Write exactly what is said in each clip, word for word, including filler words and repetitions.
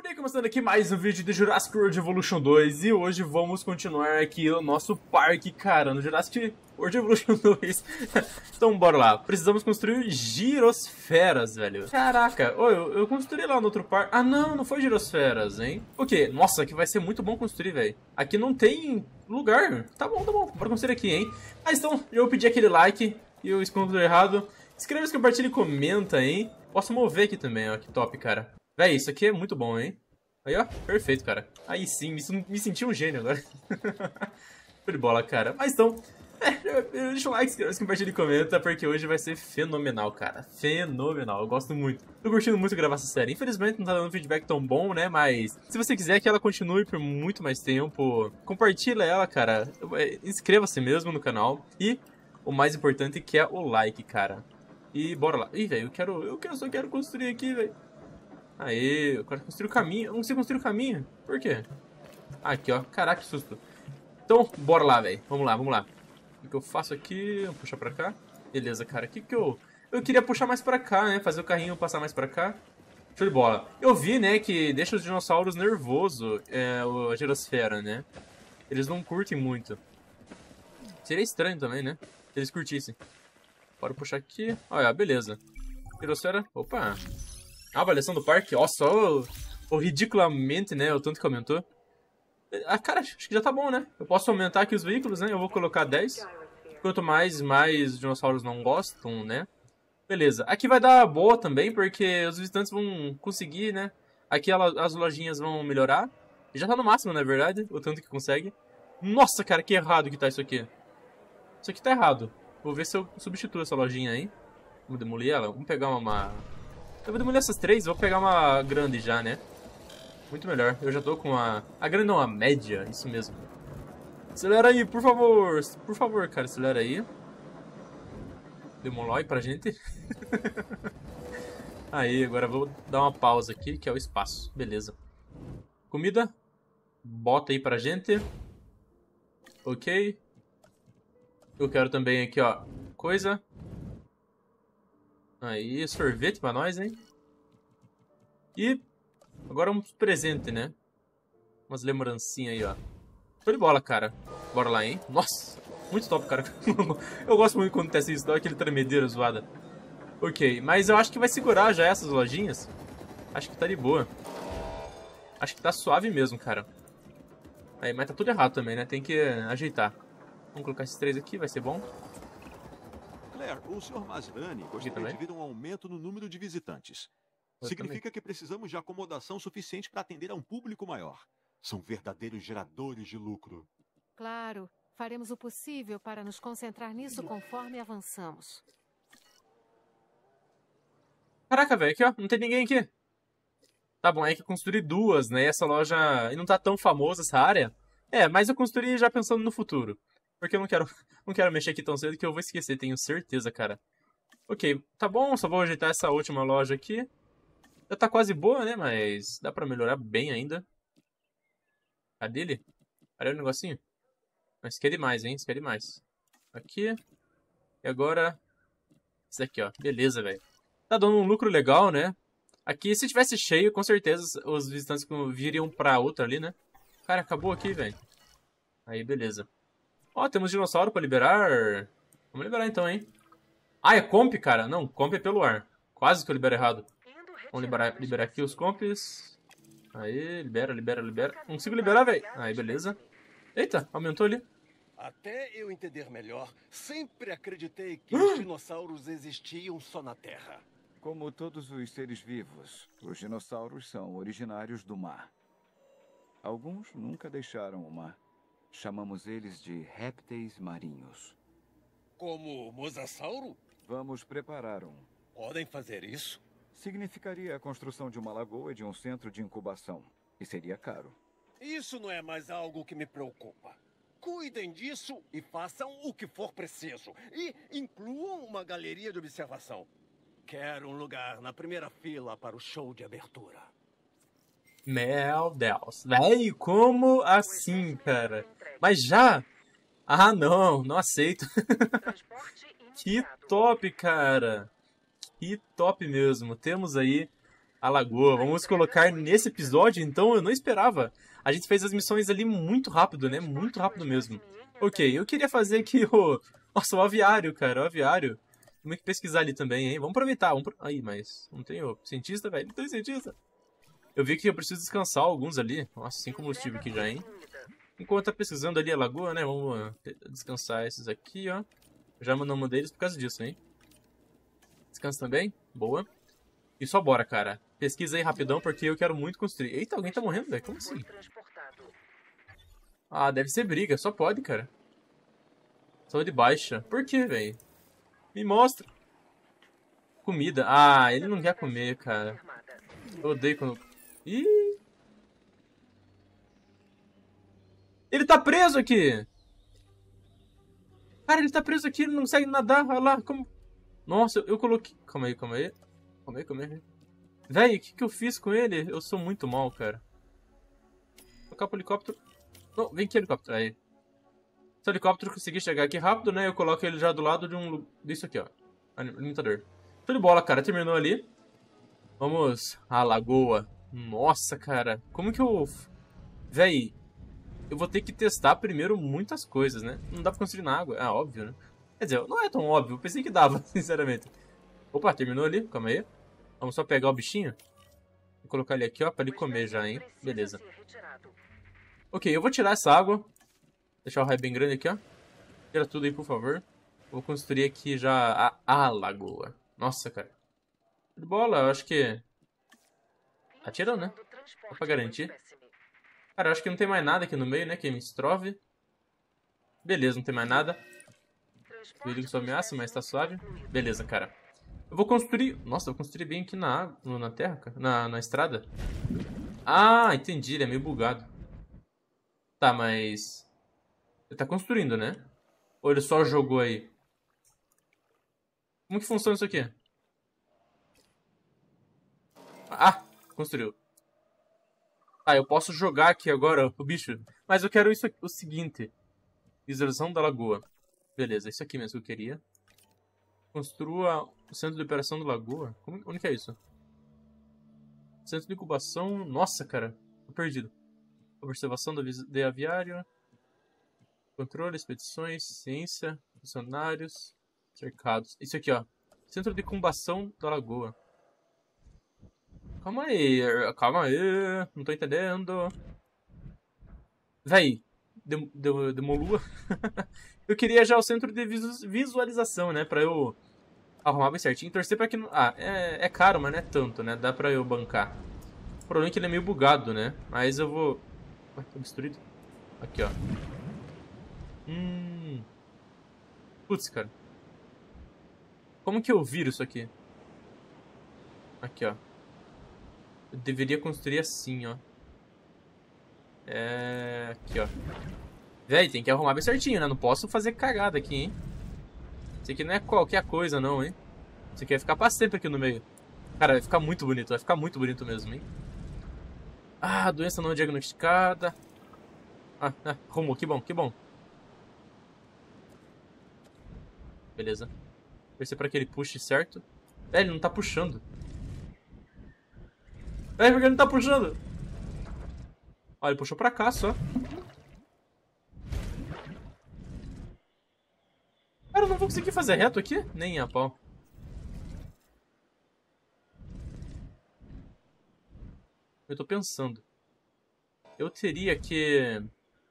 E começando aqui mais um vídeo de Jurassic World Evolution dois. E hoje vamos continuar aqui o nosso parque, cara, no Jurassic World Evolution dois. Então bora lá, precisamos construir girosferas, velho. Caraca, oh, eu, eu construí lá no outro parque. Ah não, não foi girosferas, hein? O quê? Nossa, aqui vai ser muito bom construir, velho. Aqui não tem lugar. Tá bom, tá bom, bora construir aqui, hein? Mas então, eu pedi aquele like e eu escondo errado. Inscreva-se, compartilha e comenta, hein? Posso mover aqui também, ó, que top, cara. Véi, isso aqui é muito bom, hein? Aí, ó, perfeito, cara. Aí sim, me, me senti um gênio agora. Show de bola, cara. Mas então, é, deixa o like, se compartilha e comenta, porque hoje vai ser fenomenal, cara. Fenomenal, eu gosto muito. Tô curtindo muito gravar essa série. Infelizmente não tá dando feedback tão bom, né? Mas se você quiser que ela continue por muito mais tempo, compartilha ela, cara. Inscreva-se mesmo no canal. E o mais importante que é o like, cara. E bora lá. Ih, velho, eu quero, eu quero, só quero construir aqui, velho. Aê, eu quero construir o caminho. Eu não consigo construir o caminho. Por quê? Aqui, ó. Caraca, que susto. Então, bora lá, velho. Vamos lá, vamos lá. O que eu faço aqui? Vou puxar pra cá. Beleza, cara. O que que eu... Eu queria puxar mais pra cá, né? Fazer o carrinho passar mais pra cá. Show de bola. Eu vi, né, que deixa os dinossauros nervosos, é, a girosfera, né? Eles não curtem muito. Seria estranho também, né? Se eles curtissem. Bora puxar aqui. Olha, beleza. Girosfera. Opa. A avaliação do parque, ó, só o, o ridiculamente, né, o tanto que aumentou. Ah, cara, acho que já tá bom, né? Eu posso aumentar aqui os veículos, né? Eu vou colocar dez. Quanto mais, mais dinossauros não gostam, né? Beleza. Aqui vai dar boa também, porque os visitantes vão conseguir, né? Aqui ela, as lojinhas vão melhorar. Já tá no máximo, na verdade, o tanto que consegue. Nossa, cara, que errado que tá isso aqui. Isso aqui tá errado. Vou ver se eu substituo essa lojinha aí. Vamos demolir ela? Vamos pegar uma... Eu vou demolir essas três, vou pegar uma grande já, né? Muito melhor. Eu já tô com a... A grande não, a média. Isso mesmo. Acelera aí, por favor. Por favor, cara, acelera aí. Demolói pra gente. Aí, agora eu vou dar uma pausa aqui, que é o espaço. Beleza. Comida. Bota aí pra gente. Ok. Eu quero também aqui, ó. Coisa. Aí, sorvete pra nós, hein? E agora um presente, né? Umas lembrancinhas aí, ó. Show de bola, cara. Bora lá, hein? Nossa, muito top, cara. Eu gosto muito quando acontece isso, dá aquele tremedeiro zoada. Ok, mas eu acho que vai segurar já essas lojinhas. Acho que tá de boa. Acho que tá suave mesmo, cara. Aí, mas tá tudo errado também, né? Tem que ajeitar. Vamos colocar esses três aqui, vai ser bom. Claire, o senhor Masrani gostaria de ver um aumento no número de visitantes. Eu Significa também. que precisamos de acomodação suficiente para atender a um público maior. São verdadeiros geradores de lucro. Claro, faremos o possível para nos concentrar nisso conforme avançamos. Caraca, velho, aqui ó, não tem ninguém aqui. Tá bom, é que eu construí duas, né? Essa loja... E não tá tão famosa essa área. É, mas eu construí já pensando no futuro. Porque eu não quero, não quero mexer aqui tão cedo que eu vou esquecer, tenho certeza, cara. Ok, tá bom, só vou ajeitar essa última loja aqui. Já tá quase boa, né? Mas dá pra melhorar bem ainda. Cadê ele? Cadê o negocinho? Mas isso aqui é demais, hein? Isso aqui é demais. Aqui. E agora... Isso aqui, ó. Beleza, velho. Tá dando um lucro legal, né? Aqui, se tivesse cheio, com certeza os visitantes viriam pra outra ali, né? Cara, acabou aqui, velho. Aí, beleza. Ó, temos dinossauro pra liberar. Vamos liberar então, hein? Ah, é comp, cara? Não, comp é pelo ar. Quase que eu libero errado. Vamos liberar, liberar aqui os comps. Aí, libera, libera, libera. Não consigo liberar, velho. Aí, beleza. Eita, aumentou ali. Até eu entender melhor, sempre acreditei que os dinossauros existiam só na Terra. Como todos os seres vivos, os dinossauros são originários do mar. Alguns nunca deixaram o mar. Chamamos eles de répteis marinhos. Como o mosasauro? Vamos preparar um. Podem fazer isso? Significaria a construção de uma lagoa e de um centro de incubação. E seria caro. Isso não é mais algo que me preocupa. Cuidem disso e façam o que for preciso. E incluam uma galeria de observação. Quero um lugar na primeira fila para o show de abertura. Meu Deus. Véi, como assim, cara? Mas já? Ah, não. Não aceito. Que top, cara. Que top mesmo. Temos aí A lagoa. Vamos colocar nesse episódio, então, eu não esperava. A gente fez as missões ali muito rápido, né? Muito rápido mesmo. Ok, eu queria fazer aqui o... Nossa, o aviário, cara, o aviário. Vamos que pesquisar ali também, hein? Vamos aproveitar. Vamos pro... Aí, mas não tem o cientista, velho? Não tem cientista. Eu vi que eu preciso descansar alguns ali. Nossa, sem combustível aqui já, hein? Enquanto tá pesquisando ali a lagoa, né? Vamos descansar esses aqui, ó. Já mandamos um deles por causa disso, hein? Descansa também. Boa. E só bora, cara. Pesquisa aí rapidão, porque eu quero muito construir. Eita, alguém tá morrendo, velho. Como assim? Ah, deve ser briga. Só pode, cara. Saúde baixa. Por quê, velho? Me mostra. Comida. Ah, ele não quer comer, cara. Eu odeio quando... Ih! Ele tá preso aqui! Cara, ele tá preso aqui, ele não consegue nadar. Olha lá, como... Nossa, eu, eu coloquei... Calma aí, calma aí. Calma aí, calma aí. Véi, o que que eu fiz com ele? Eu sou muito mal, cara. Vou colocar pro helicóptero. Não, vem aqui, helicóptero. Aí. Se o helicóptero conseguir chegar aqui rápido, né? Eu coloco ele já do lado de um... Disso aqui, ó. Alimentador. Show de bola, cara. Terminou ali. Vamos... Ah, lagoa. Nossa, cara. Como que eu... Véi... Eu vou ter que testar primeiro muitas coisas, né? Não dá pra construir na água. Ah, óbvio, né? Quer dizer, não é tão óbvio. Eu pensei que dava, sinceramente. Opa, terminou ali. Calma aí. Vamos só pegar o bichinho. Vou colocar ele aqui, ó, pra ele comer já, hein? Beleza. Ok, eu vou tirar essa água. Deixar o raio bem grande aqui, ó. Tira tudo aí, por favor. Vou construir aqui já a, a lagoa. Nossa, cara. De bola, eu acho que... Tá tirando, né? Só pra garantir. Cara, eu acho que não tem mais nada aqui no meio, né? Que me estrove. Beleza, não tem mais nada. Perigo só ameaça, mas tá suave. Beleza, cara. Eu vou construir... Nossa, eu vou construir bem aqui na água, na terra, cara. Na, na estrada. Ah, entendi. Ele é meio bugado. Tá, mas... Ele tá construindo, né? Ou ele só jogou aí? Como que funciona isso aqui? Ah, construiu. Ah, eu posso jogar aqui agora o bicho. Mas eu quero isso aqui, o seguinte. Visualização da lagoa. Beleza, isso aqui mesmo que eu queria. Construa o centro de operação da lagoa. Como, onde que é isso? Centro de incubação. Nossa, cara. Tô perdido. Observação do de aviário. Controle, expedições, ciência, funcionários, cercados. Isso aqui, ó. Centro de incubação da lagoa. Calma aí, calma aí. Não tô entendendo. Véi, dem, dem, demolua. Eu queria já o centro de visualização, né? Pra eu arrumar bem certinho. Torcer pra que não... Ah, é, é caro, mas não é tanto, né? Dá pra eu bancar. O problema é que ele é meio bugado, né? Mas eu vou... Ué, tô destruído. Aqui, ó. Hum... Putz, cara. Como que eu viro isso aqui? Aqui, ó. Eu deveria construir assim, ó. É... Aqui, ó. Véi, tem que arrumar bem certinho, né? Não posso fazer cagada aqui, hein? Isso aqui não é qualquer coisa, não, hein? Isso aqui vai ficar pra sempre aqui no meio. Cara, vai ficar muito bonito. Vai ficar muito bonito mesmo, hein? Ah, doença não diagnosticada. Ah, ah, arrumou. Que bom, que bom. Beleza. Torcer pra que ele puxe certo. É, ele não tá puxando. É, porque ele não tá puxando. Ó, ele puxou pra cá só. Cara, eu não vou conseguir fazer reto aqui? Nem a pau. Eu tô pensando. Eu teria que...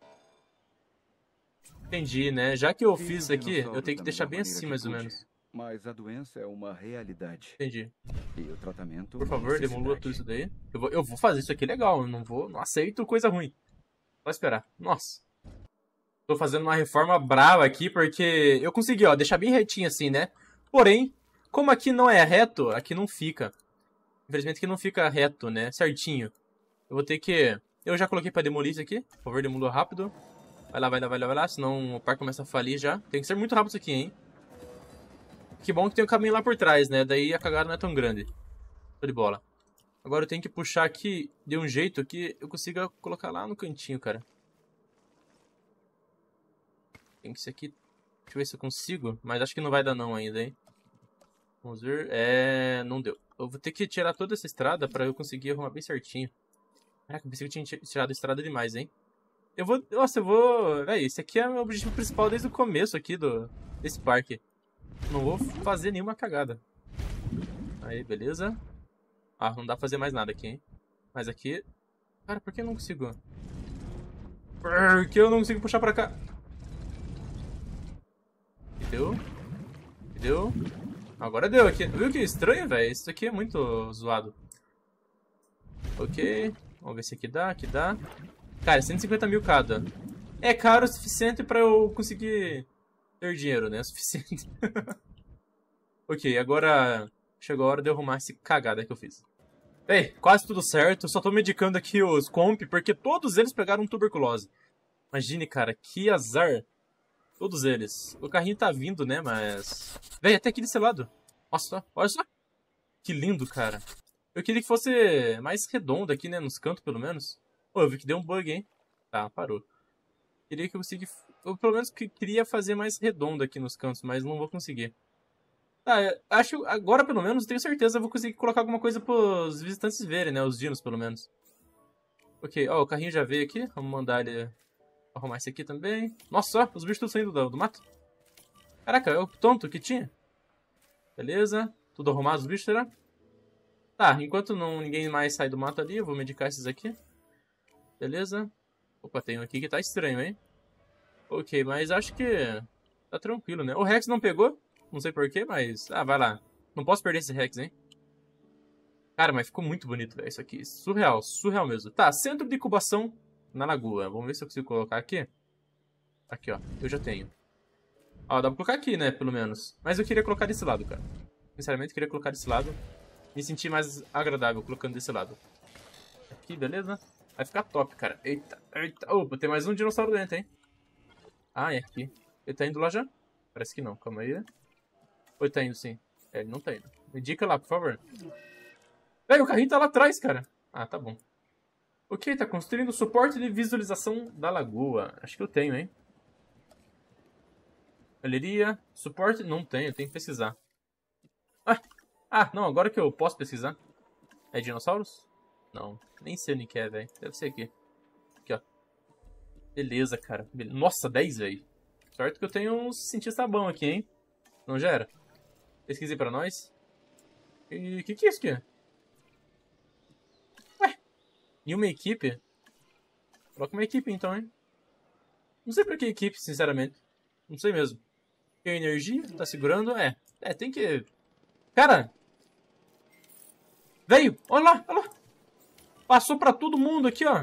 Entendi, né? Já que eu fiz aqui, eu tenho que deixar bem assim, mais ou menos. Mas a doença é uma realidade. Entendi. E o tratamento... Por favor, demolua tudo isso daí. Eu vou, eu vou fazer isso aqui legal. Eu não vou... Não aceito coisa ruim. Só esperar. Nossa. Tô fazendo uma reforma brava aqui, porque eu consegui, ó, deixar bem retinho assim, né? Porém, como aqui não é reto, aqui não fica. Infelizmente aqui não fica reto, né? Certinho. Eu vou ter que... Eu já coloquei pra demolir isso aqui. Por favor, demolua rápido. Vai lá, vai lá, vai lá, vai lá. Senão o parque começa a falir já. Tem que ser muito rápido isso aqui, hein? Que bom que tem um caminho lá por trás, né? Daí a cagada não é tão grande. Show de bola. Agora eu tenho que puxar aqui de um jeito que eu consiga colocar lá no cantinho, cara. Tem que ser aqui... Deixa eu ver se eu consigo. Mas acho que não vai dar não ainda, hein? Vamos ver. É... Não deu. Eu vou ter que tirar toda essa estrada pra eu conseguir arrumar bem certinho. Caraca, eu pensei que eu tinha tirado estrada demais, hein? Eu vou... Nossa, eu vou... Véi, esse aqui é o meu objetivo principal desde o começo aqui do... desse parque. Não vou fazer nenhuma cagada. Aí, beleza. Ah, não dá pra fazer mais nada aqui, hein? Mas aqui... Cara, por que eu não consigo? Por que eu não consigo puxar pra cá? Deu? Deu? Agora deu aqui. Viu que estranho, velho? Isso aqui é muito zoado. Ok. Vamos ver se aqui dá, aqui dá. Cara, cento e cinquenta mil cada. É caro o suficiente pra eu conseguir ter dinheiro, né? É o suficiente. Ok, agora chegou a hora de eu arrumar esse cagada que eu fiz. Ei, quase tudo certo. Só tô medicando aqui os comp, porque todos eles pegaram tuberculose. Imagine, cara, que azar. Todos eles. O carrinho tá vindo, né, mas... Véi, até aqui desse lado. Nossa, olha só. Que lindo, cara. Eu queria que fosse mais redondo aqui, né, nos cantos, pelo menos. Pô, eu vi que deu um bug, hein. Tá, parou. Queria que eu conseguisse... Eu, pelo menos, que queria fazer mais redondo aqui nos cantos, mas não vou conseguir. Tá, acho... Agora, pelo menos, tenho certeza eu vou conseguir colocar alguma coisa pros visitantes verem, né, os dinos, pelo menos. Ok, ó, o carrinho já veio aqui. Vamos mandar ele... arrumar esse aqui também. Nossa, ó, os bichos estão saindo do, do mato. Caraca, é o tonto que tinha. Beleza. Tudo arrumado os bichos, será? Tá, enquanto não, ninguém mais sai do mato ali, eu vou medicar esses aqui. Beleza. Opa, tem um aqui que tá estranho, hein? Ok, mas acho que tá tranquilo, né? O Rex não pegou. Não sei porquê, mas... Ah, vai lá. Não posso perder esse Rex, hein? Cara, mas ficou muito bonito, velho, isso aqui. Surreal, surreal mesmo. Tá, centro de incubação na lagoa. Vamos ver se eu consigo colocar aqui. Aqui, ó. Eu já tenho. Ó, dá pra colocar aqui, né? Pelo menos. Mas eu queria colocar desse lado, cara. Sinceramente, eu queria colocar desse lado. Me sentir mais agradável colocando desse lado. Aqui, beleza? Vai ficar top, cara. Eita, eita. Opa, tem mais um dinossauro dentro, hein? Ah, é aqui. Ele tá indo lá já? Parece que não. Calma aí. Ou ele tá indo, sim? É, ele não tá indo. Me indica lá, por favor. Ei, o carrinho tá lá atrás, cara. Ah, tá bom. Ok, tá construindo suporte de visualização da lagoa. Acho que eu tenho, hein? Galeria. Suporte. Não tenho, tenho que pesquisar. Ah, ah, não, agora que eu posso pesquisar. É dinossauros? Não, nem sei onde que é, velho. Deve ser aqui. Aqui, ó. Beleza, cara. Nossa, dez, velho. Sorte que eu tenho um cientista bom aqui, hein? Não já era? Pesquisei pra nós. E o que que é isso aqui? E uma equipe? Coloca uma equipe então, hein? Não sei pra que equipe, sinceramente. Não sei mesmo. Tem energia? Tá segurando? É. É, tem que... Cara! Veio! Olha lá, olha lá! Passou pra todo mundo aqui, ó.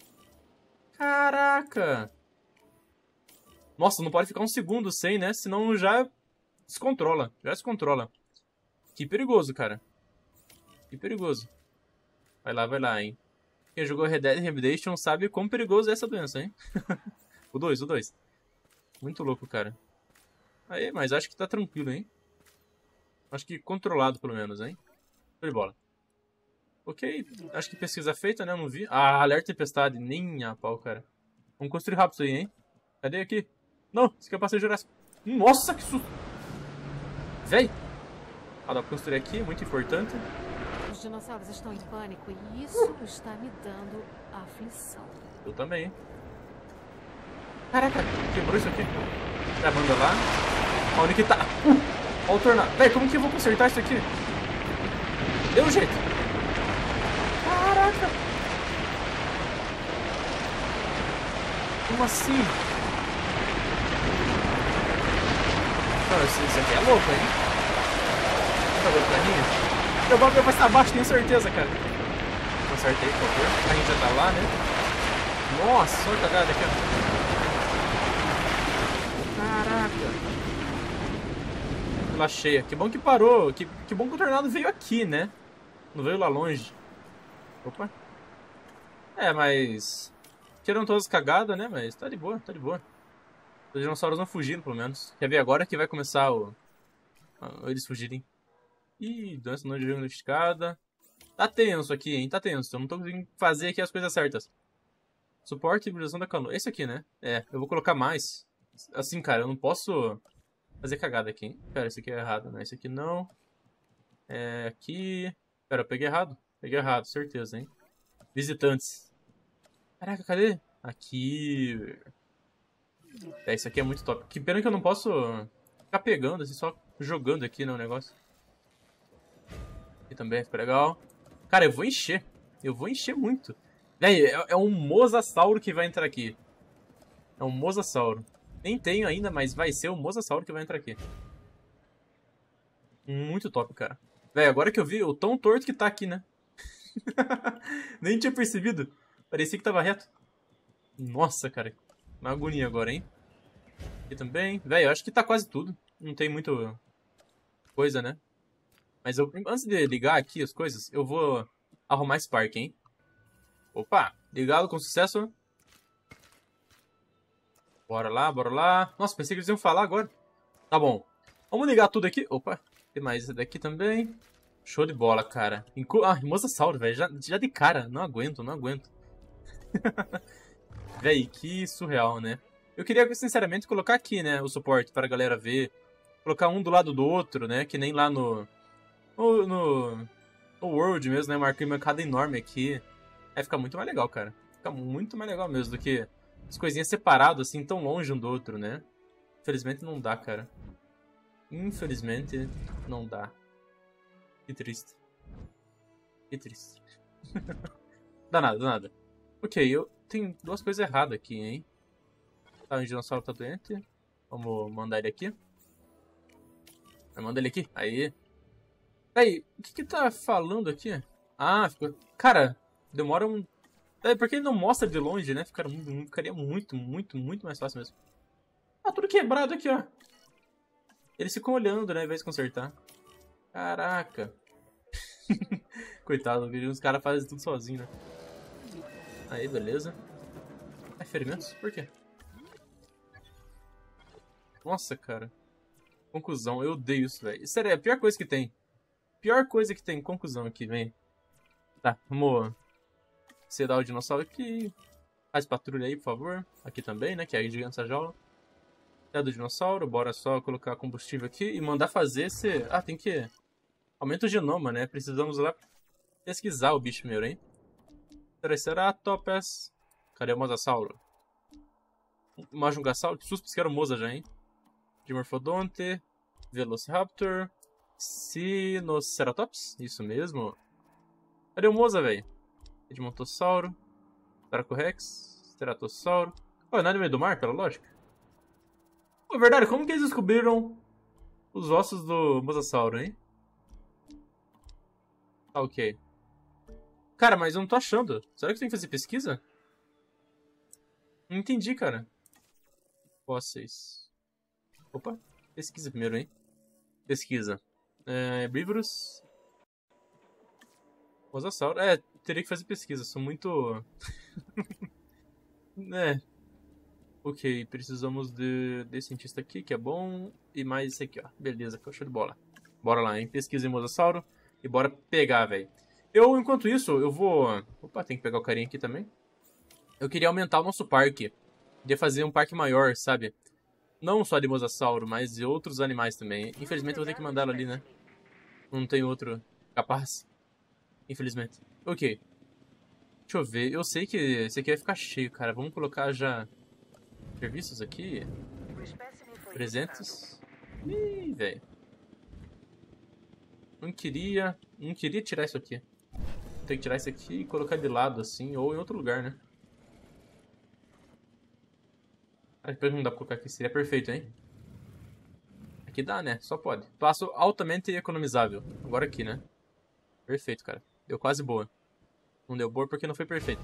Caraca! Nossa, não pode ficar um segundo sem, né? Senão já descontrola. Já descontrola. Que perigoso, cara. Que perigoso. Vai lá, vai lá, hein? Quem jogou Red Dead Redemption sabe quão perigoso é essa doença, hein? O dois, o dois. Muito louco, cara. Aí, mas acho que tá tranquilo, hein? Acho que controlado, pelo menos, hein? Show de bola. Ok, acho que pesquisa feita, né? Eu não vi. Ah, alerta tempestade. Nem a pau, cara. Vamos construir rápido isso aí, hein? Cadê aqui? Não, isso aqui é o passeio jurássico. Nossa, que susto! Véi! Ah, dá pra construir aqui, muito importante. Os dinossauros estão em pânico e isso está me dando aflição. Eu também, hein? Caraca, quebrou isso aqui. É a banda lá. Olha onde que tá. Uh, olha o tornado. Véi, como que eu vou consertar isso aqui? Deu um jeito. Caraca. Como assim? Não, isso, isso aqui é louco, hein? Tá vendo pra mim? Meu bagulho vai estar abaixo, tenho certeza, cara. Consertei, por favor. A gente já tá lá, né? Nossa, olha a cagada aqui, ó. Caraca. Vila cheia. Que bom que parou. Que, que bom que o tornado veio aqui, né? Não veio lá longe. Opa. É, mas... Tiram todas as cagadas, né? Mas tá de boa, tá de boa. Os dinossauros vão fugindo, pelo menos. Quer ver agora que vai começar o... eles fugirem. Ih, doença não diagnosticada. Tá tenso aqui, hein? Tá tenso. Eu não tô conseguindo fazer aqui as coisas certas. Suporte e visualização da canoa. Esse aqui, né? É, eu vou colocar mais. Assim, cara, eu não posso fazer cagada aqui, hein? Cara, esse aqui é errado, né? Esse aqui não. É aqui... Pera, eu peguei errado. Peguei errado, certeza, hein? Visitantes. Caraca, cadê? Aqui... É, isso aqui é muito top. Que pena que eu não posso ficar pegando, assim, só jogando aqui no negócio. Aqui também fica legal. Cara, eu vou encher. Eu vou encher muito. Véi, é, é um mosasauro que vai entrar aqui. É um mosasauro. Nem tenho ainda, mas vai ser o mosasauro que vai entrar aqui. Muito top, cara. Véi, agora que eu vi o tão torto que tá aqui, né? Nem tinha percebido. Parecia que tava reto. Nossa, cara. Uma agonia agora, hein? Aqui também. Véi, eu acho que tá quase tudo. Não tem muito coisa, né? Mas eu, antes de ligar aqui as coisas, eu vou arrumar esse parque, hein? Opa, ligado com sucesso. Bora lá, bora lá. Nossa, pensei que eles iam falar agora. Tá bom. Vamos ligar tudo aqui. Opa, tem mais esse daqui também. Show de bola, cara. Incu ah, mosasauro, velho. Já, já de cara. Não aguento, não aguento. Véi, que surreal, né? Eu queria, sinceramente, colocar aqui, né, o suporte para a galera ver. Colocar um do lado do outro, né? Que nem lá no... No, no, no World mesmo, né? Marquei uma mercado enorme aqui. Aí fica muito mais legal, cara. Fica muito mais legal mesmo do que as coisinhas separadas, assim, tão longe um do outro, né? Infelizmente não dá, cara. Infelizmente não dá. Que triste. Que triste. Dá nada, dá nada. Ok, eu tenho duas coisas erradas aqui, hein? Tá, o dinossauro tá doente. Vamos mandar ele aqui. Vai mandar ele aqui. Aí. Aí, o que que tá falando aqui? Ah, ficou... Cara, demora um... É, porque ele não mostra de longe, né? Ficaria, ficaria muito, muito, muito mais fácil mesmo. Ah, tudo quebrado aqui, ó. Eles ficam olhando, né? Ao invés de consertar. Caraca. Coitado, os caras fazem tudo sozinho, né? Aí, beleza. É ferimentos? Por quê? Nossa, cara. Conclusão, eu odeio isso, velho. Sério, é a pior coisa que tem. Pior coisa que tem, conclusão aqui, vem. Tá, vamos sedar o dinossauro aqui. Faz patrulha aí, por favor. Aqui também, né, que é a gigante essa jaula. É do dinossauro, bora só colocar combustível aqui e mandar fazer esse... Ah, tem que... Aumenta o genoma, né? Precisamos lá pesquisar o bicho meu, hein? Triceratops. Cadê o mosasauro? Majungasauro. Que susto, que era o mosa já, hein? Dimorphodonte. Velociraptor. Sinoceratops. Isso mesmo. Cadê o mosa, velho? Edmontossauro. Dracorex. Ceratossauro. Olha, nada no meio do mar, pela lógica. Pô, é verdade, como que eles descobriram os ossos do mosasauro, hein? Ah, ok. Cara, mas eu não tô achando. Será que tem que fazer pesquisa? Não entendi, cara. Fósseis. Opa, pesquisa primeiro, hein? Pesquisa. É, herbívoros. Mosasauro. É, teria que fazer pesquisa. Sou muito... é. Ok, precisamos de, de cientista aqui, que é bom. E mais esse aqui, ó. Beleza, que é o show de bola. Bora lá, hein? Pesquisa em mosasauro. E bora pegar, velho. Eu, enquanto isso, eu vou... Opa, tem que pegar o carinha aqui também. Eu queria aumentar o nosso parque. Queria fazer um parque maior, sabe? Não só de mosasauro, mas de outros animais também. Infelizmente eu vou ter que mandá-lo ali, né? Não tem outro capaz. Infelizmente. Ok. Deixa eu ver. Eu sei que esse aqui vai ficar cheio, cara. Vamos colocar já... Serviços aqui. Presentes. Ih, velho. Não queria... Não queria tirar isso aqui. Tem que tirar isso aqui e colocar de lado, assim. Ou em outro lugar, né? Ah, depois não dá pra colocar aqui. Seria perfeito, hein? Aqui dá, né? Só pode. Passo altamente economizável. Agora aqui, né? Perfeito, cara. Deu quase boa. Não deu boa porque não foi perfeito.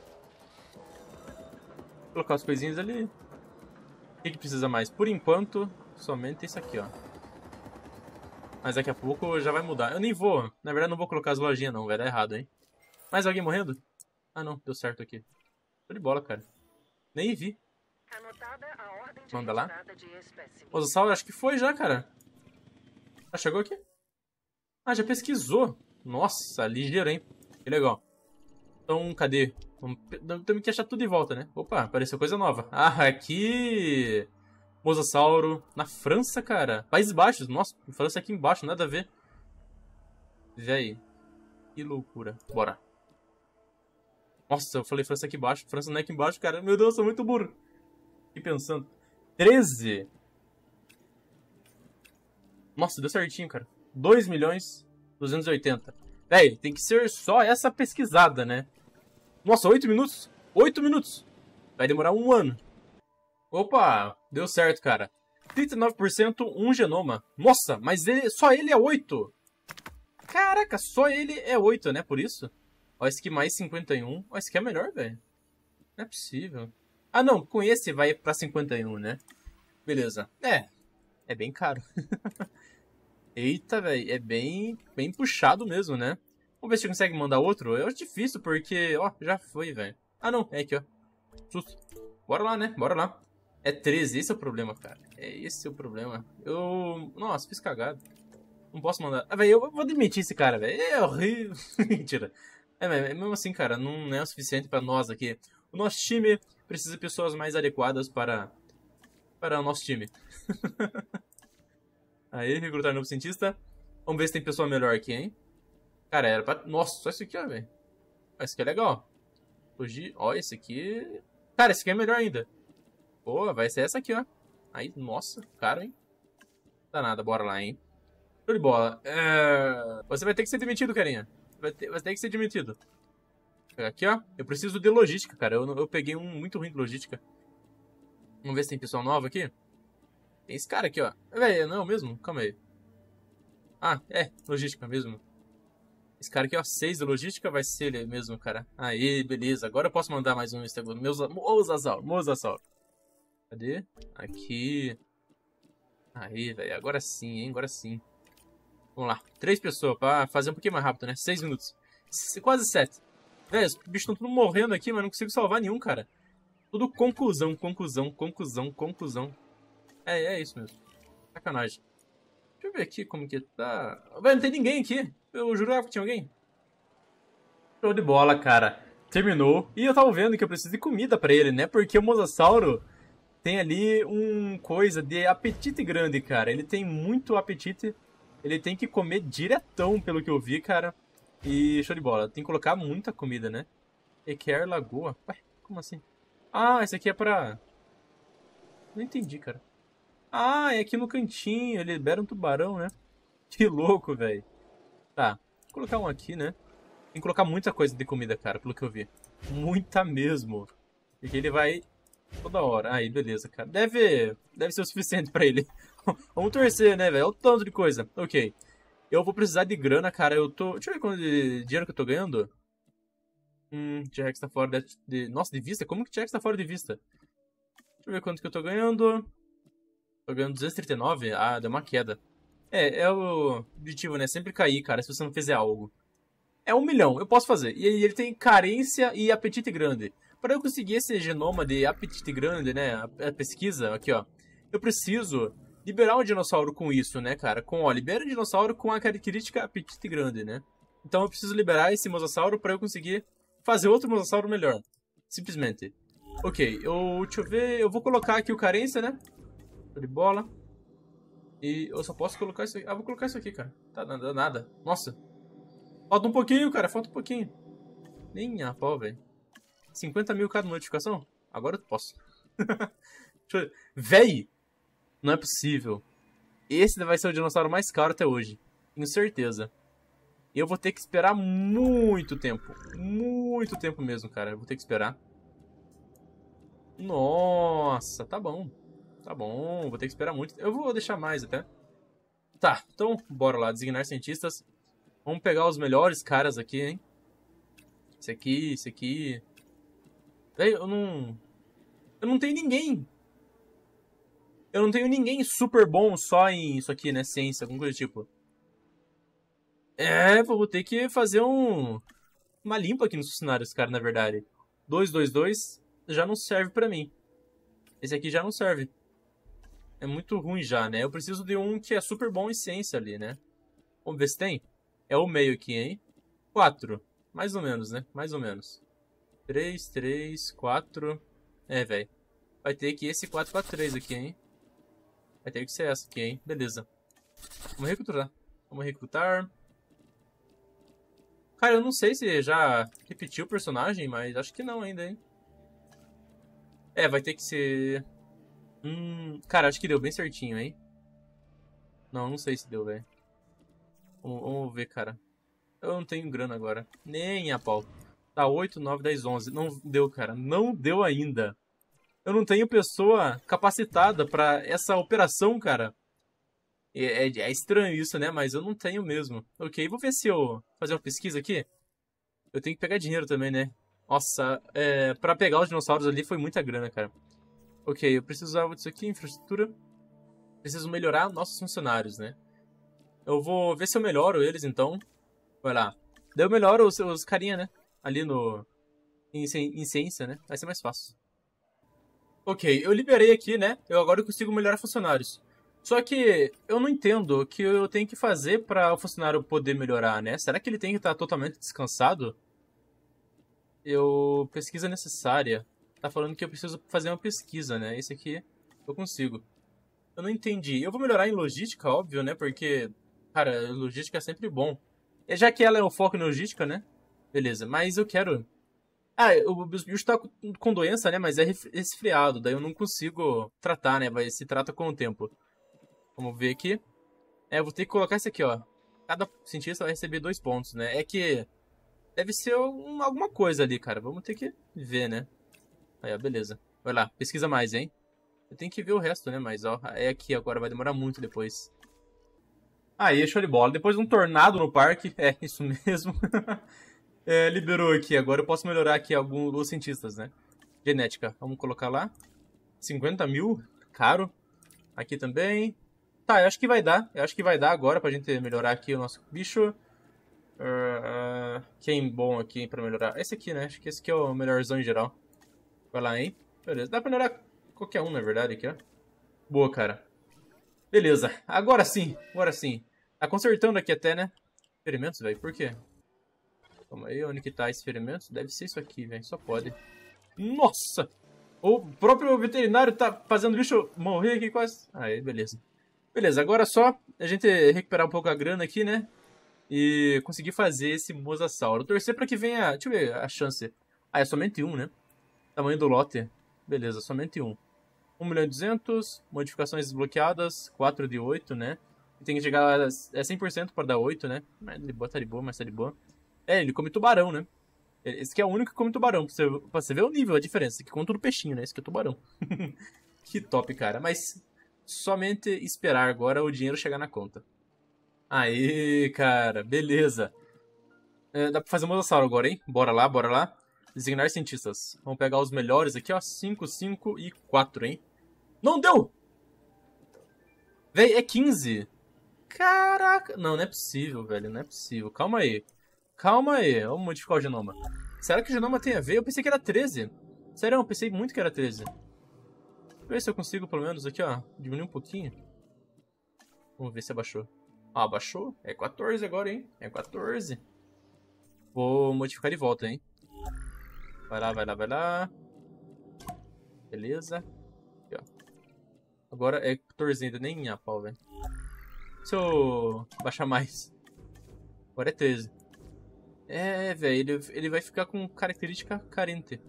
Vou colocar as coisinhas ali. O que, que precisa mais? Por enquanto, somente isso aqui, ó. Mas daqui a pouco já vai mudar. Eu nem vou. Na verdade, não vou colocar as lojinhas, não. Vai dar errado, hein? Mais alguém morrendo? Ah, não. Deu certo aqui. Tô de bola, cara. Nem vi. Manda lá. Mosasauro, acho que foi já, cara. Ah, chegou aqui? Ah, já pesquisou. Nossa, ligeiro, hein? Que legal. Então, cadê? Temos que achar tudo de volta, né? Opa, apareceu coisa nova. Ah, aqui... Mosasauro na França, cara. Países Baixos. Nossa, França aqui embaixo, nada a ver. Véi. Que loucura. Bora. Nossa, eu falei França aqui embaixo. França não é aqui embaixo, cara. Meu Deus, eu sou muito burro. Fiquei pensando. treze. Nossa, deu certinho, cara. dois milhões duzentos e oitenta. Véi, tem que ser só essa pesquisada, né? Nossa, oito minutos? oito minutos. Vai demorar um ano. Opa, deu certo, cara. trinta e nove por cento um genoma. Nossa, mas ele, só ele é oito. Caraca, só ele é oito, né? Por isso. Ó, esse aqui mais cinquenta e um. Ó, esse aqui é melhor, velho. Não é possível. Ah, não. Com esse vai pra cinquenta e um, né? Beleza. É. É bem caro. Eita, velho. É bem, bem puxado mesmo, né? Vamos ver se a gente consegue mandar outro. É difícil, porque... Ó, já foi, velho. Ah, não. É aqui, ó. Susto. Bora lá, né? Bora lá. É treze. Esse é o problema, cara. É esse é o problema. Eu... Nossa, fiz cagada. Não posso mandar. Ah, velho, eu vou demitir esse cara, velho. É horrível. Mentira. É, mas mesmo assim, cara, não é o suficiente pra nós aqui. O nosso time precisa de pessoas mais adequadas para... Para o nosso time. Aí, recrutar novo cientista. Vamos ver se tem pessoa melhor aqui, hein? Cara, era pra... Nossa, só esse aqui, ó, velho. Esse aqui é legal. Hoje, ó, esse aqui... Cara, esse aqui é melhor ainda. Pô, vai ser essa aqui, ó. Aí, nossa, caro, hein? Tá nada, bora lá, hein? Show de bola. É... Você vai ter que ser demitido, carinha. Vai ter, vai ter que ser demitido. Aqui, ó. Eu preciso de logística, cara. Eu, eu peguei um muito ruim de logística. Vamos ver se tem pessoal nova aqui. Tem esse cara aqui, ó. Velho, não é o mesmo? Calma aí. Ah, é. Logística mesmo. Esse cara aqui, ó. seis de logística. Vai ser ele mesmo, cara. Aí, beleza. Agora eu posso mandar mais um Instagram. Mosasauro. Mosasauro. Cadê? Aqui. Aí, velho. Agora sim, hein? Agora sim. Vamos lá. Três pessoas pra fazer um pouquinho mais rápido, né? Seis minutos. Quase sete. Velho, os bichos estão tudo morrendo aqui, mas não consigo salvar nenhum, cara. Tudo conclusão, conclusão, conclusão, conclusão. É, é isso mesmo. Sacanagem. Deixa eu ver aqui como que tá... Velho, não tem ninguém aqui. Eu jurava que tinha alguém. Show de bola, cara. Terminou. E eu tava vendo que eu preciso de comida pra ele, né? Porque o Mosasauro tem ali um coisa de apetite grande, cara. Ele tem muito apetite. Ele tem que comer diretão, pelo que eu vi, cara. E show de bola. Tem que colocar muita comida, né? Equer Lagoa. Ué, como assim? Ah, esse aqui é pra... Não entendi, cara. Ah, é aqui no cantinho. Ele libera um tubarão, né? Que louco, velho. Tá. Vou colocar um aqui, né? Tem que colocar muita coisa de comida, cara, pelo que eu vi. Muita mesmo. Porque ele vai toda hora. Aí, beleza, cara. Deve, deve ser o suficiente pra ele. Vamos torcer, né, velho? Olha o tanto de coisa. Ok. Eu vou precisar de grana, cara. Eu tô... Deixa eu ver quanto de dinheiro que eu tô ganhando. Hum, T-Rex tá fora de... de... Nossa, de vista? Como que T-Rex tá fora de vista? Deixa eu ver quanto que eu tô ganhando. Tô ganhando duzentos e trinta e nove. Ah, deu uma queda. É, é o objetivo, né? Sempre cair, cara, se você não fizer algo. É um milhão, eu posso fazer. E ele tem carência e apetite grande. Para eu conseguir esse genoma de apetite grande, né? A pesquisa, aqui, ó. Eu preciso liberar um dinossauro com isso, né, cara? Com, ó, libera um dinossauro com a característica apetite grande, né? Então eu preciso liberar esse mosasauro para eu conseguir fazer outro mosasauro melhor. Simplesmente. Ok, eu... Deixa eu ver... Eu vou colocar aqui o carência, né? Show de bola. E eu só posso colocar isso aqui. Ah, vou colocar isso aqui, cara. Tá, nada, nada. Nossa. Falta um pouquinho, cara. Falta um pouquinho. Nem a pau, velho. cinquenta mil cada notificação? Agora eu posso. eu... Véi! Não é possível. Esse vai ser o dinossauro mais caro até hoje. Tenho certeza. E eu vou ter que esperar muito tempo. Muito tempo mesmo, cara. Eu vou ter que esperar. Nossa, tá bom. Tá bom, vou ter que esperar muito. Eu vou deixar mais até. Tá, então bora lá, designar cientistas. Vamos pegar os melhores caras aqui, hein? Esse aqui, esse aqui. Véi, eu não... Eu não tenho ninguém. Eu não tenho ninguém super bom só em isso aqui, né? Ciência, alguma coisa do tipo. É, vou ter que fazer um... Uma limpa aqui nos funcionários, cara, na verdade. dois, dois, dois já não serve pra mim. Esse aqui já não serve. É muito ruim já, né? Eu preciso de um que é super bom em ciência ali, né? Vamos ver se tem. É o meio aqui, hein? quatro. Mais ou menos, né? Mais ou menos. três, três, quatro. É, velho. Vai ter que esse quatro, quatro, três aqui, hein? Vai ter que ser essa aqui, hein? Beleza. Vamos recrutar. Vamos recrutar. Cara, eu não sei se já repetiu o personagem, mas acho que não ainda, hein? É, vai ter que ser... Hum... Cara, acho que deu bem certinho, hein? Não, não sei se deu, velho. Vamos, vamos ver, cara. Eu não tenho grana agora. Nem a pau. Tá, oito, nove, dez, onze. Não deu, cara. Não deu ainda. Eu não tenho pessoa capacitada pra essa operação, cara. É, é, é estranho isso, né? Mas eu não tenho mesmo. Ok, vou ver se eu fazer uma pesquisa aqui. Eu tenho que pegar dinheiro também, né? Nossa, é, pra pegar os dinossauros ali foi muita grana, cara. Ok, eu preciso usar disso aqui, infraestrutura. Preciso melhorar nossos funcionários, né? Eu vou ver se eu melhoro eles, então. Vai lá. Daí eu melhoro os, os carinha, né? Ali no... Em, em ciência, né? Vai ser mais fácil. Ok, eu liberei aqui, né? Eu agora consigo melhorar funcionários. Só que eu não entendo o que eu tenho que fazer para o funcionário poder melhorar, né? Será que ele tem que estar totalmente descansado? Eu... Pesquisa necessária. Tá falando que eu preciso fazer uma pesquisa, né? Esse aqui eu consigo. Eu não entendi. Eu vou melhorar em logística, óbvio, né? Porque, cara, logística é sempre bom. E já que ela é o foco em logística, né? Beleza, mas eu quero... Ah, o bicho tá com doença, né? Mas é resfriado, daí eu não consigo tratar, né? Vai se trata com o tempo. Vamos ver aqui. É, eu vou ter que colocar isso aqui, ó. Cada cientista vai receber dois pontos, né? É que deve ser um, alguma coisa ali, cara. Vamos ter que ver, né? Aí, ó, beleza. Vai lá, pesquisa mais, hein? Eu tenho que ver o resto, né? Mas, ó, é aqui agora, vai demorar muito depois. Aí, show de bola. Depois de um tornado no parque, é, isso mesmo. É, liberou aqui. Agora eu posso melhorar aqui alguns os cientistas, né? Genética. Vamos colocar lá. cinquenta mil. Caro. Aqui também. Tá, eu acho que vai dar. Eu acho que vai dar agora pra gente melhorar aqui o nosso bicho. Uh, uh, quem bom aqui pra melhorar? Esse aqui, né? Acho que esse aqui é o melhorzão em geral. Vai lá, hein? Beleza. Dá pra melhorar qualquer um, na verdade, aqui, ó. Boa, cara. Beleza. Agora sim. Agora sim. Tá consertando aqui até, né? Experimentos, velho. Por quê? Calma aí, onde que tá esse experimento? Deve ser isso aqui, velho. Só pode. Nossa! O próprio veterinário tá fazendo o bicho morrer aqui quase. Aí, beleza. Beleza, agora é só a gente recuperar um pouco a grana aqui, né? E conseguir fazer esse mosasauro. Torcer pra que venha... Deixa eu ver a chance. Ah, é somente um, né? Tamanho do lote. Beleza, somente um. um milhão e duzentos. Modificações desbloqueadas. quatro de oito, né? Tem que chegar a cem por cento pra dar oito, né? Mas de boa, tá de boa, mas tá de boa. É, ele come tubarão, né? Esse aqui é o único que come tubarão. Pra você, pra você ver o nível, a diferença. Esse aqui come tudo peixinho, né? Esse aqui é tubarão. Que top, cara. Mas somente esperar agora o dinheiro chegar na conta. Aí, cara. Beleza. É, dá pra fazer um mosasauro agora, hein? Bora lá, bora lá. Designar cientistas. Vamos pegar os melhores aqui, ó. cinco, cinco e quatro, hein? Não deu! Véi, é quinze. Caraca. Não, não é possível, velho. Não é possível. Calma aí. Calma aí, vamos modificar o genoma. Será que o genoma tem a ver? Eu pensei que era treze. Sério, eu pensei muito que era treze. Deixa eu ver se eu consigo, pelo menos, aqui, ó, diminuir um pouquinho. Vamos ver se abaixou. Ah, abaixou? É quatorze agora, hein? É quatorze. Vou modificar de volta, hein? Vai lá, vai lá, vai lá. Beleza. Aqui, ó. Agora é quatorze ainda, nem a pau, velho. Se eu baixar mais. Agora é treze. É, velho, ele, ele vai ficar com característica carente.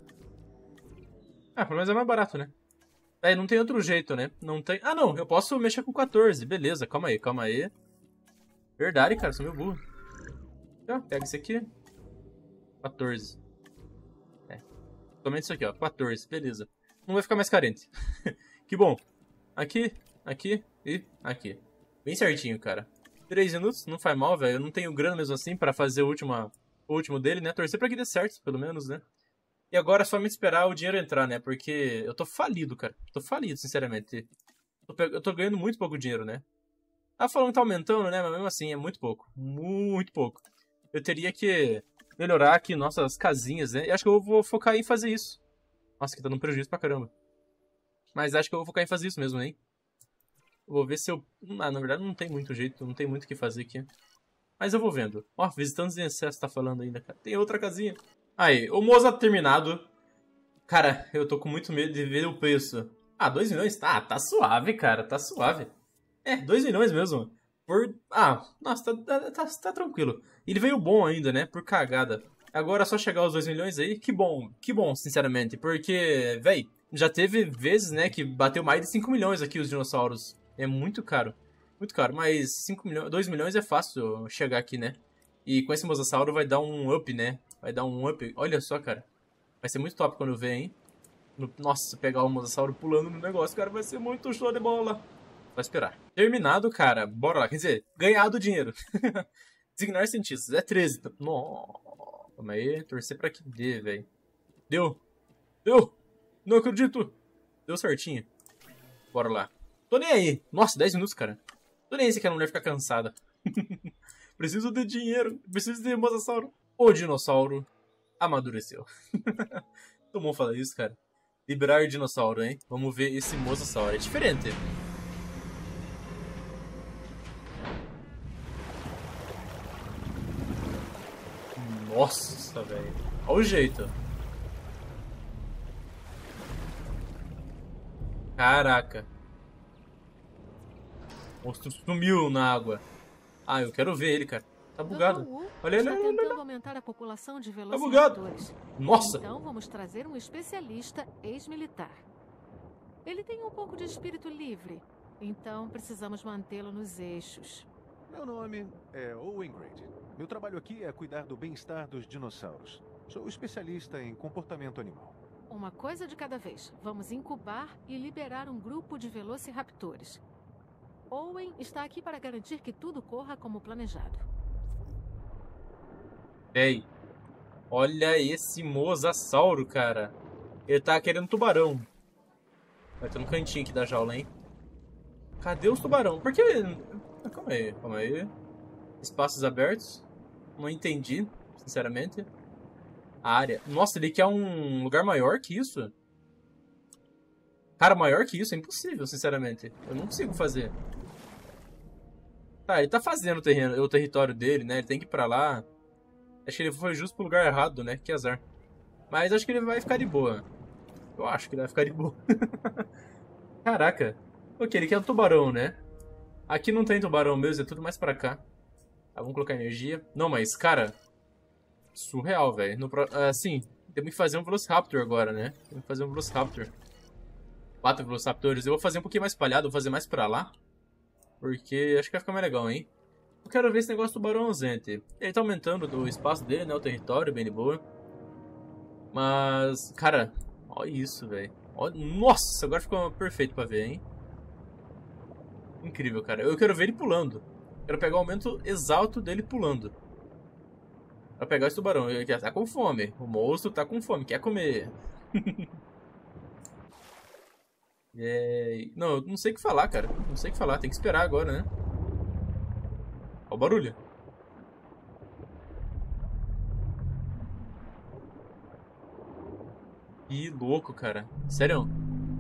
Ah, pelo menos é mais barato, né? É, não tem outro jeito, né? Não tem... Ah, não, eu posso mexer com quatorze. Beleza, calma aí, calma aí. Verdade, cara, sou meu burro. Ó, pega esse aqui. quatorze. É. Somente isso aqui, ó, quatorze, beleza. Não vai ficar mais carente. Que bom. Aqui, aqui e aqui. Bem certinho, cara. três minutos, não faz mal, velho. Eu não tenho grana mesmo assim pra fazer o último, o último dele, né? Torcer pra que dê certo, pelo menos, né? E agora é só me esperar o dinheiro entrar, né? Porque eu tô falido, cara. Tô falido, sinceramente. Eu tô ganhando muito pouco dinheiro, né? Ah, falando que tá aumentando, né? Mas mesmo assim, é muito pouco. Muito pouco. Eu teria que melhorar aqui nossas casinhas, né? E acho que eu vou focar em fazer isso. Nossa, que tá dando prejuízo pra caramba. Mas acho que eu vou focar em fazer isso mesmo, hein? Vou ver se eu... Ah, na verdade não tem muito jeito, não tem muito o que fazer aqui. Mas eu vou vendo. Ó, visitantes em excesso tá falando ainda, cara. Tem outra casinha. Aí, o Moza terminado. Cara, eu tô com muito medo de ver o preço. Ah, dois milhões? Tá, tá suave, cara, tá suave. É, dois milhões mesmo. Por... Ah, nossa, tá, tá, tá, tá tranquilo. Ele veio bom ainda, né? Por cagada. Agora é só chegar aos dois milhões aí. Que bom, que bom, sinceramente. Porque, véi, já teve vezes, né, que bateu mais de cinco milhões aqui os dinossauros. É muito caro. Muito caro. Mas cinco milhões, dois milhões é fácil chegar aqui, né? E com esse mosasauro vai dar um up, né? Vai dar um up. Olha só, cara. Vai ser muito top quando ver, hein? Nossa, pegar o mosasauro pulando no negócio, cara, vai ser muito show de bola. Vai esperar. Terminado, cara. Bora lá. Quer dizer, ganhado dinheiro. Designar cientistas. É treze. Nossa. Calma aí. Torcer pra que dê, velho. Deu. Deu. Não acredito. Deu certinho. Bora lá. Tô nem aí. Nossa, dez minutos, cara. Tô nem aí se aquela mulher ficar cansada. Preciso de dinheiro. Preciso de mosasauro. O dinossauro amadureceu. Muito bom falar isso, cara. Liberar o dinossauro, hein? Vamos ver esse mosasauro. É diferente. Nossa, velho. Olha o jeito. Caraca. O monstro sumiu na água. Ah, eu quero ver ele, cara. Tá bugado. Olha ele. Está tentando aumentar a população de Tá bugado. velociraptores. Nossa. Então vamos trazer um especialista ex-militar. Ele tem um pouco de espírito livre. Então precisamos mantê-lo nos eixos. Meu nome é Owen Grady. Meu trabalho aqui é cuidar do bem-estar dos dinossauros. Sou especialista em comportamento animal. Uma coisa de cada vez. Vamos incubar e liberar um grupo de velociraptores. Owen está aqui para garantir que tudo corra como planejado. Ei, olha esse mosasauro, cara. Ele tá querendo tubarão. Vai ter um cantinho aqui da jaula, hein? Cadê os tubarão? Por que... Calma aí, calma aí. Espaços abertos. Não entendi, sinceramente. A área. Nossa, ele quer um lugar maior que isso? Cara, maior que isso é impossível, sinceramente. Eu não consigo fazer. Tá, ele tá fazendo o, terreno, o território dele, né? Ele tem que ir pra lá. Acho que ele foi justo pro lugar errado, né? Que azar. Mas acho que ele vai ficar de boa. Eu acho que ele vai ficar de boa. Caraca. Ok, ele quer um tubarão, né? Aqui não tem tubarão mesmo, é tudo mais pra cá. Tá, vamos colocar energia. Não, mas, cara... Surreal, velho. Assim, temos que fazer um Velociraptor agora, né? Temos que fazer um Velociraptor. Quatro Velociraptors. Eu vou fazer um pouquinho mais espalhado, vou fazer mais pra lá. Porque acho que vai ficar mais legal, hein? Eu quero ver esse negócio do tubarão ausente. Ele tá aumentando o espaço dele, né? O território, bem de boa. Mas, cara, olha isso, velho. Nossa, agora ficou perfeito pra ver, hein? Incrível, cara. Eu quero ver ele pulando. Quero pegar o aumento exalto dele pulando. Pra pegar esse tubarão. Ele tá com fome. O monstro tá com fome, quer comer. É... Não, eu não sei o que falar, cara. Não sei o que falar, tem que esperar agora, né? Olha o barulho. Que louco, cara. Sério?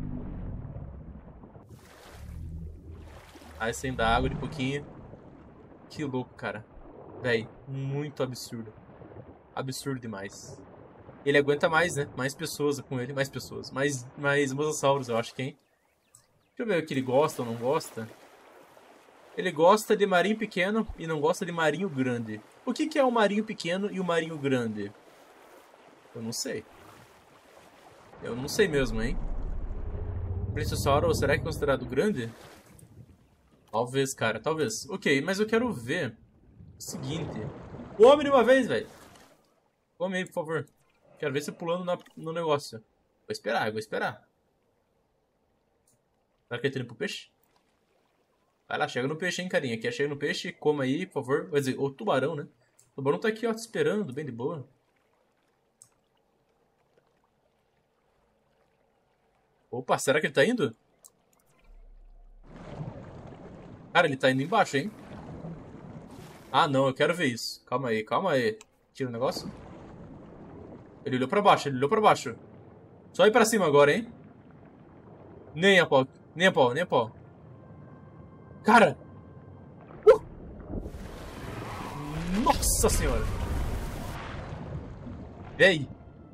Aí sem dar água de pouquinho. Que louco, cara. Véi, muito absurdo. Absurdo demais. Ele aguenta mais, né? Mais pessoas com ele. Mais pessoas. Mais, mais mosassauros, eu acho que, hein? Deixa eu ver o que ele gosta ou não gosta. Ele gosta de marinho pequeno e não gosta de marinho grande. O que, que é o marinho pequeno e o marinho grande? Eu não sei. Eu não sei mesmo, hein? Plesiosauro, será que é considerado grande? Talvez, cara, talvez. Ok, mas eu quero ver o seguinte. Come de uma vez, velho. Come aí, por favor. Quero ver você pulando na, no negócio. Vou esperar, vou esperar. Será que ele tá indo pro peixe? Vai lá, chega no peixe, hein, carinha. Quer chega no peixe, coma aí, por favor. Quer dizer, o tubarão, né? O tubarão tá aqui, ó, te esperando, bem de boa. Opa, será que ele tá indo? Cara, ele tá indo embaixo, hein? Ah, não, eu quero ver isso. Calma aí, calma aí. Tira o negócio. Ele olhou pra baixo, ele olhou pra baixo. Só ir pra cima agora, hein? Nem a pau, nem a pau, nem a pau. Cara! Uh! Nossa senhora! Véi!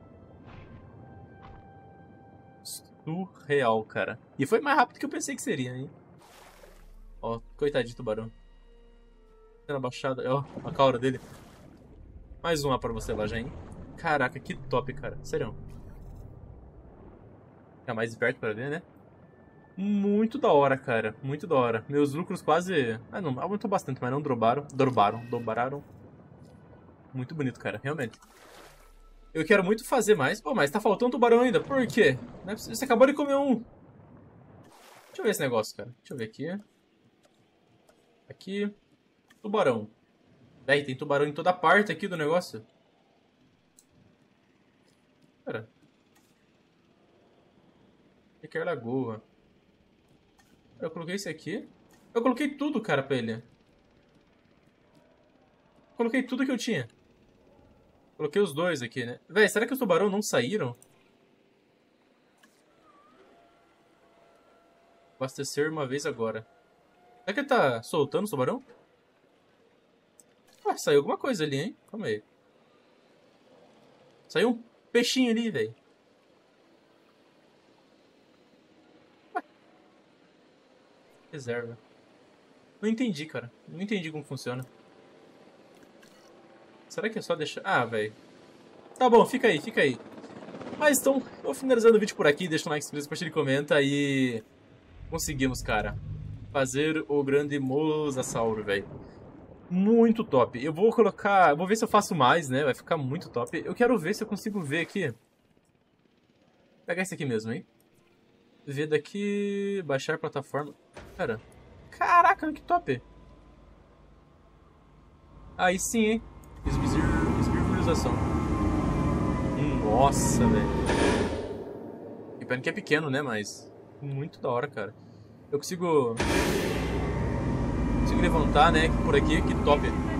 Surreal, cara. E foi mais rápido que eu pensei que seria, hein? Ó, coitadinho do tubarão. Na baixada, ó, a cauda dele. Mais uma pra você lá já, hein? Caraca, que top, cara. Sério. Fica mais perto pra ver, né? Muito da hora, cara. Muito da hora. Meus lucros quase... Ah, não. Aumentou bastante, mas não drobaram. Drobaram. Dobraram. Muito bonito, cara. Realmente. Eu quero muito fazer mais. Pô, mas tá faltando tubarão ainda. Por quê? Você acabou de comer um. Deixa eu ver esse negócio, cara. Deixa eu ver aqui. Aqui. Tubarão. Véi, tem tubarão em toda parte aqui do negócio. Pera. Aqui é lagoa. Eu coloquei esse aqui. Eu coloquei tudo, cara, pra ele. Coloquei tudo que eu tinha. Coloquei os dois aqui, né? Véi, será que os tubarão não saíram? Abastecer uma vez agora. Será que ele tá soltando o tubarão? Ah, saiu alguma coisa ali, hein? Calma aí. Saiu um peixinho ali, velho. Reserva. Não entendi, cara. Não entendi como funciona. Será que é só deixar... Ah, velho. Tá bom, fica aí, fica aí. Mas então, eu vou finalizando o vídeo por aqui. Deixa um like, se inscreve, compartilha e comenta. E... conseguimos, cara. Fazer o grande mosasauro, velho. Muito top. Eu vou colocar... Vou ver se eu faço mais, né? Vai ficar muito top. Eu quero ver se eu consigo ver aqui. Vou pegar esse aqui mesmo, hein? Ver daqui... Baixar plataforma... Cara... Caraca, que top! Aí sim, hein? Esbirvurização. Nossa, velho. Que pena que é pequeno, né? Mas... Muito da hora, cara. Eu consigo... Consigo levantar, né? Por aqui, que top.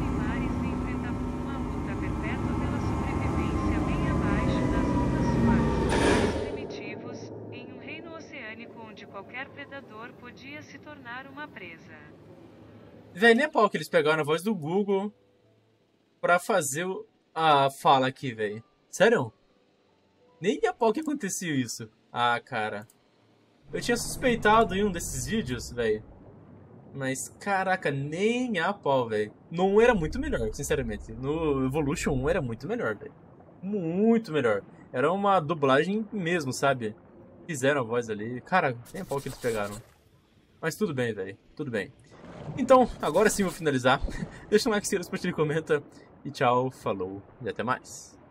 Qualquer predador podia se tornar uma presa. Véi, nem é pau que eles pegaram a voz do Google pra fazer a fala aqui, véi. Sério? Nem é pau que aconteceu isso. Ah, cara. Eu tinha suspeitado em um desses vídeos, véi. Mas, caraca, nem a pau, véi. No um era muito melhor, sinceramente. No Evolution um era muito melhor, véi. Muito melhor. Era uma dublagem mesmo, sabe? Fizeram a voz ali. Cara, nem a pau que eles pegaram. Mas tudo bem, velho. Tudo bem. Então, agora sim vou finalizar. Deixa um like, se inscreve, compartilha e comenta. E tchau, falou e até mais.